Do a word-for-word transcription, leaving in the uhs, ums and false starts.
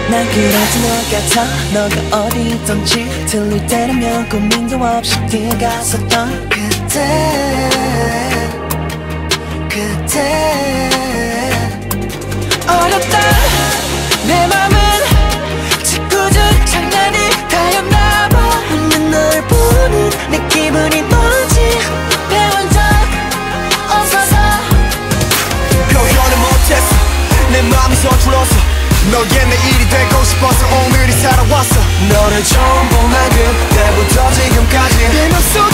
난 그래도 너 같아. 너가 어디 있던지 들릴 때라면 고민도 없이 뛰어갔었던 그때 그때 어렸다 내 맘은 짓궂은 장난이 다였나봐. 웃는 널 보는 내 기분이 뭐지 배운 적 없어서 표현을 못했어 내 맘이 서툴렀어. 너의 내일이 되고 싶어서 오늘이 살아왔어. 너를 처음 본 날 그때부터 지금까지 내 맘속